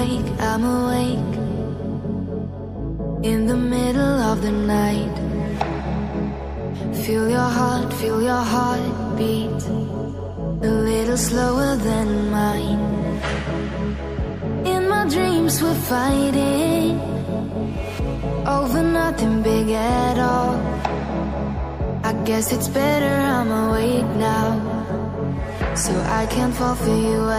awake, I'm awake. In the middle of the night, feel your heart beat a little slower than mine. In my dreams we're fighting over nothing big at all. I guess it's better I'm awake now, so I can't fall for you.